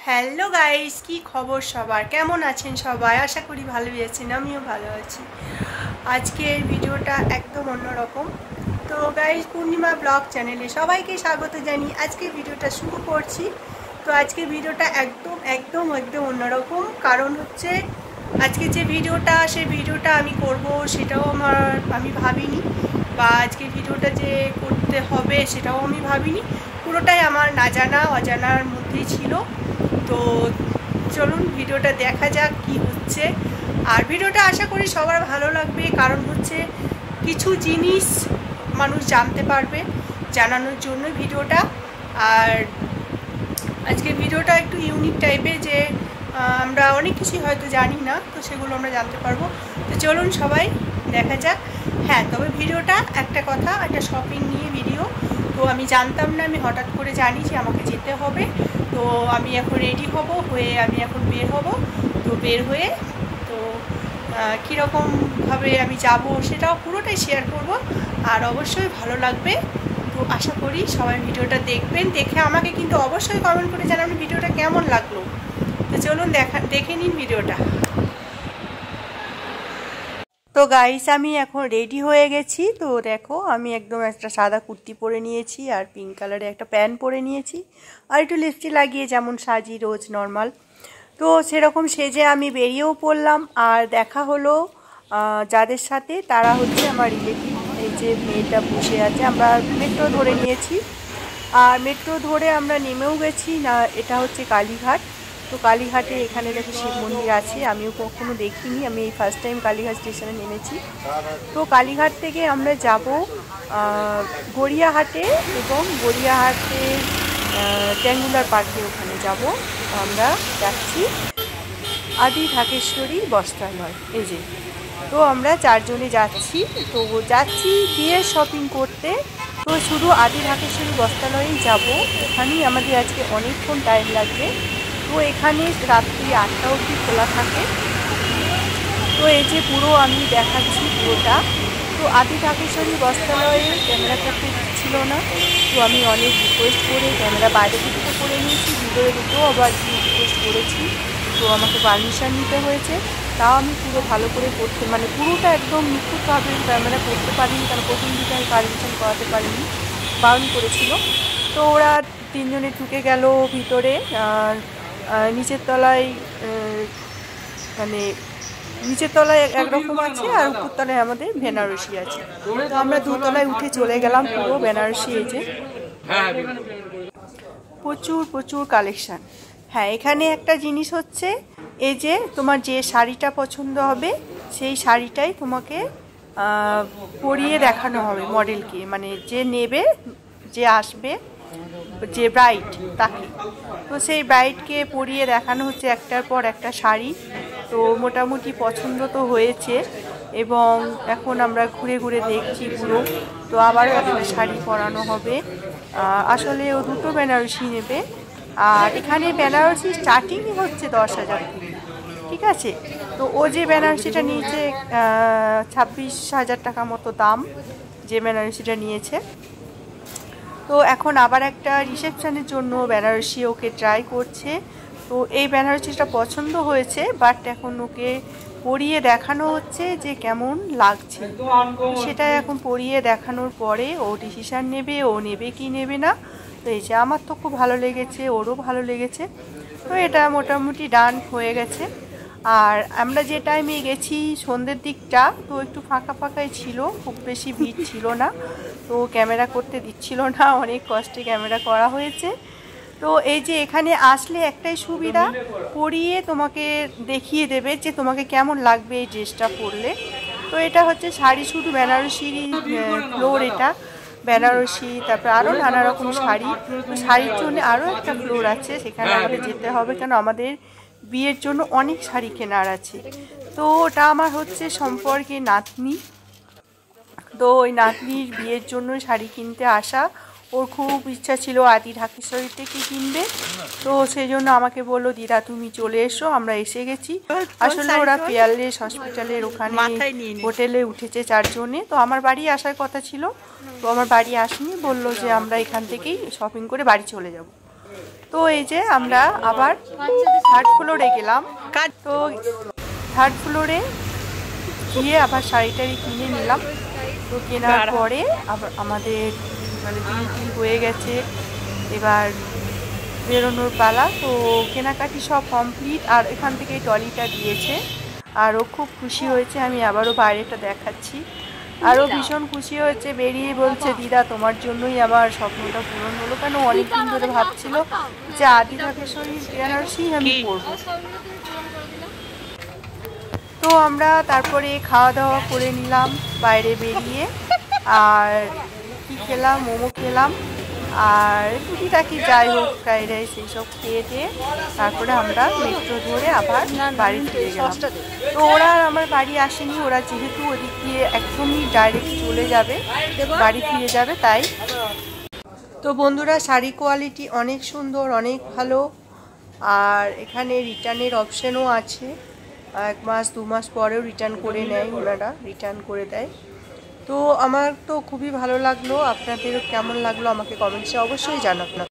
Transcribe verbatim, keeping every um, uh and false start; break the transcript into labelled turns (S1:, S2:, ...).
S1: Hello guys, কি খবর সবার? কেমন আছেন সবাই? আশা করি ভালোই আছেন, আমিও ভালো আছি। আজকের ভিডিওটা একদম অন্যরকম। তো গাইস, পূর্ণিমা ব্লগ চ্যানেলে সবাইকে স্বাগত জানিয়ে আজকের ভিডিওটা শুরু করছি। তো আজকের ভিডিওটা একদম একদম একদম অন্যরকম, কারণ হচ্ছে আজকে যে ভিডিওটা সেই ভিডিওটা আমি করব সেটাও আমার আমি ভাবিনি, বা আজকের ভিডিওটা যে করতে হবে সেটাও আমি ভাবিনি। পুরোটাই আমার না জানা অজানার মধ্যেই ছিল। তো চলুন ভিডিওটা দেখা যাক কি হচ্ছে। আর ভিডিওটা আশা করি সবার ভালো লাগবে, কারণ হচ্ছে কিছু জিনিস মানুষ জানতে পারবে, জানানোর জন্য ভিডিওটা। আর আজকে ভিডিওটা একটু ইউনিক টাইপের, যে আমরা অনেক কিছুই হয়তো জানি না, তো সেগুলো আমরা জানতে পারবো। তো চলুন সবাই দেখা যাক। হ্যাঁ, তবে ভিডিওটা একটা কথা, একটা শপিং নিয়ে ভিডিও। তো আমি জানতাম না, আমি হঠাৎ করে জানি যে আমাকে যেতে হবে। তো আমি এখন রেডি হব, হয়ে আমি এখন বের হব। তো বের হয়ে তো কীরকমভাবে আমি যাব সেটাও পুরোটাই শেয়ার করব, আর অবশ্যই ভালো লাগবে। তো আশা করি সবাই ভিডিওটা দেখবেন, দেখে আমাকে কিন্তু অবশ্যই কমেন্ট করে জানাবেন ভিডিওটা কেমন লাগলো। তো চলুন দেখা দেখে নিন ভিডিওটা। তো গাইস, আমি এখন রেডি হয়ে গেছি। তো দেখো, আমি একদম একটা সাদা কুর্তি পরে নিয়েছি, আর পিঙ্ক কালারে একটা প্যান্ট পরে নিয়েছি, আর একটু লিপস্টিক লাগিয়ে যেমন সাজি রোজ নর্মাল, তো সেরকম সেজে আমি বেরিয়েও পড়লাম। আর দেখা হলো যাদের সাথে, তারা হচ্ছে আমার রিলেটিভ। এই যে মেয়েটা বসে আছে, আমরা মেট্রো ধরে নিয়েছি, আর মেট্রো ধরে আমরা নেমেও গেছি না। এটা হচ্ছে কালীঘাট। তো কালীঘাটে এখানে দেখো শিব মন্দির আছে, আমিও কখনো দেখিনি, আমি এই ফার্স্ট টাইম কালীঘাট স্টেশনে নেমেছি। তো কালীঘাট থেকে আমরা যাব গড়িয়াহাটে, এবং গড়িয়াহাটের ট্যাঙ্গুলার পার্কে ওখানে যাব। আমরা যাচ্ছি আদি ঢাকেশ্বরী বস্ত্রালয়, এই যে। তো আমরা চারজনে যাচ্ছি, তো যাচ্ছি বিয়ের শপিং করতে। তো শুধু আদি ঢাকেশ্বরী বস্ত্রালয়েই যাব, এখানেই আমাদের আজকে অনেকক্ষণ টাইম লাগবে। তো এখানে রাত্রি আটটা অবধি খোলা থাকে। তো এই যে পুরো আমি দেখাচ্ছি পুরোটা। তো আদি ঢাকেশ্বরী বস্ত্রালয়ে ক্যামেরা করতে দিচ্ছিল না, তো আমি অনেক রিকোয়েস্ট করে ক্যামেরা বাইরে থেকে করে নিয়েছি, ভিতরে দুটো আবার রিকোয়েস্ট করেছি, তো আমাকে পারমিশন নিতে হয়েছে। তাও আমি পুরো ভালো করে করতে, মানে পুরোটা একদম নিখুঁতভাবে ক্যামেরা করতে পারিনি, কারণ প্রথম দিকে আমি পারমিশন করাতে পারিনি, বারণ করেছিল। তো ওরা তিনজনে ঢুকে গেল ভিতরে। নিচের তলায় মানে নিচের তলায় একরকম আছে, আর উপর তলায় আমাদের বেনারসি আছে। তো আমরা দুতলায় উঠে চলে গেলাম, পুরো বেনারসি। এই যে প্রচুর প্রচুর কালেকশান। হ্যাঁ, এখানে একটা জিনিস হচ্ছে, এই যে তোমার যে শাড়িটা পছন্দ হবে সেই শাড়িটাই তোমাকে পরিয়ে দেখানো হবে মডেলকে, মানে যে নেবে, যে আসবে, যে ব্রাইড তাকে। তো সেই ব্রাইডকে পরিয়ে দেখানো হচ্ছে একটার পর একটা শাড়ি। তো মোটামুটি পছন্দ তো হয়েছে, এবং এখন আমরা ঘুরে ঘুরে দেখছি পুরো। তো আবারও একটা শাড়ি পরানো হবে। আসলে ও দুটো বেনারসি নেবে, আর এখানে বেনারসি স্টার্টিংই হচ্ছে দশ হাজার থেকে, ঠিক আছে। তো ও যে বেনারসিটা নিয়েছে ছাব্বিশ হাজার টাকা মতো দাম, যে বেনারসিটা নিয়েছে। তো এখন আবার একটা রিসেপশনের জন্য বেনারসি ওকে ট্রাই করছে। তো এই বেনারসিটা পছন্দ হয়েছে, বাট এখন ওকে পরিয়ে দেখানো হচ্ছে যে কেমন লাগছে। সেটা এখন পরিয়ে দেখানোর পরে ও ডিসিশান নেবে, ও নেবে কি নেবে না। তো এই যে আমার তো খুব ভালো লেগেছে, ওরও ভালো লেগেছে। তো এটা মোটামুটি ডান হয়ে গেছে। আর আমরা যে টাইমে গেছি সন্ধ্যের দিকটা, তো একটু ফাঁকা ফাঁকাই ছিল, খুব বেশি ভিড় ছিল না। তো ক্যামেরা করতে দিচ্ছিল না, অনেক কষ্টে ক্যামেরা করা হয়েছে। তো এই যে এখানে আসলে একটাই সুবিধা, পরিয়ে তোমাকে দেখিয়ে দেবে যে তোমাকে কেমন লাগবে এই ড্রেসটা পরলে। তো এটা হচ্ছে শাড়ি, শুধু বেনারসি ফ্লোর, এটা বেনারসি, তারপরে আরও নানা রকম শাড়ি। তো শাড়ির জন্য আরও একটা ফ্লোর আছে, সেখানে আমাদের যেতে হবে, কেন আমাদের বিয়ের জন্য অনেক শাড়ি কেনার আছে। তো ওটা আমার হচ্ছে সম্পর্কে নাতনি, তো ওই নাতনির বিয়ের জন্য শাড়ি কিনতে আসা। ওর খুব ইচ্ছা ছিল আদি ঢাকেশ্বরী থেকে কিনবে, তো সেই জন্য আমাকে বললো, দিদা তুমি চলে এসো। আমরা এসে গেছি। আসলে ওরা পিয়ারলেস হসপিটালের ওখানে হোটেলে উঠেছে চারজনে। তো আমার বাড়ি আসার কথা ছিল, তো আমার বাড়ি আসেনি, বললো যে আমরা এখান থেকেই শপিং করে বাড়ি চলে যাব। তো এই যে আমরা আবার থার্ড ফ্লোরে গেলাম। তো থার্ড ফ্লোরে গিয়ে আবার শাড়িটারি কিনে নিলাম। তো কেনার পরে আবার আমাদের মানে বিল টিল হয়ে গেছে, এবার বেরোনোর পালা। তো কেনাকাটি সব কমপ্লিট, আর এখান থেকে ট্রলিটা দিয়েছে, আরও খুব খুশি হয়েছে। আমি আবারও বাইরেটা দেখাচ্ছি, আরও ভীষণ খুশি হয়েছে। বেরিয়ে বলছে, দিদা তোমার জন্যই আবার স্বপ্নটা পূরণ হলো। কেন অনেক দিন ধরে ভাবছিল যে আদি ঢাকেশ্বরী বেনারসি আমি পরবো। তো আমরা তারপরে খাওয়া দাওয়া করে নিলাম বাইরে বেরিয়ে, আর কি খেলাম, মোমো খেলাম আর টুকিটাকি যাই হোক ফ্রাইড রাইস এইসব খেয়ে দিয়ে তারপরে আমরা মেট্রো ধরে আবার বাড়ি ফিরে গেলাম। তো ওরা আর আমার বাড়ি আসেনি, ওরা যেহেতু ওদিক দিয়ে একদমই ডাইরেক্ট চলে যাবে, বাড়ি ফিরে যাবে, তাই। তো বন্ধুরা, শাড়ি কোয়ালিটি অনেক সুন্দর, অনেক ভালো, আর এখানে রিটার্নের অপশানও আছে। এক মাস দু মাস পরেও রিটার্ন করে নেয়, ওনারা রিটার্ন করে দেয়। তো আমার তো খুবই ভালো লাগলো। আপনাদেরও কেমন লাগলো আমাকে কমেন্টসে অবশ্যই জানাবেন।